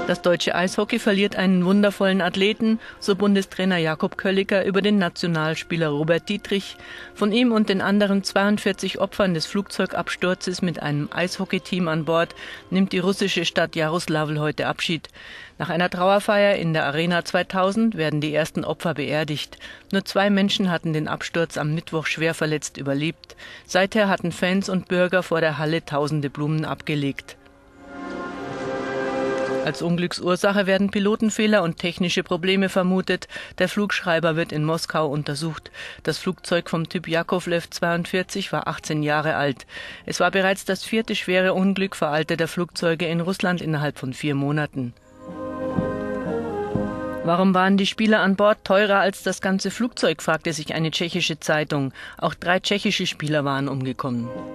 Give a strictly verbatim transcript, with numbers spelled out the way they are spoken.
Das deutsche Eishockey verliert einen wundervollen Athleten, so Bundestrainer Jakob Kölliker über den Nationalspieler Robert Dietrich. Von ihm und den anderen zweiundvierzig Opfern des Flugzeugabsturzes mit einem Eishockeyteam an Bord nimmt die russische Stadt Jaroslavl heute Abschied. Nach einer Trauerfeier in der Arena zweitausend werden die ersten Opfer beerdigt. Nur zwei Menschen hatten den Absturz am Mittwoch schwer verletzt überlebt. Seither hatten Fans und Bürger vor der Halle tausende Blumen abgelegt. Als Unglücksursache werden Pilotenfehler und technische Probleme vermutet. Der Flugschreiber wird in Moskau untersucht. Das Flugzeug vom Typ Jakowlew zweiundvierzig war achtzehn Jahre alt. Es war bereits das vierte schwere Unglück veralteter Flugzeuge in Russland innerhalb von vier Monaten. Warum waren die Spieler an Bord teurer als das ganze Flugzeug, fragte sich eine tschechische Zeitung. Auch drei tschechische Spieler waren umgekommen.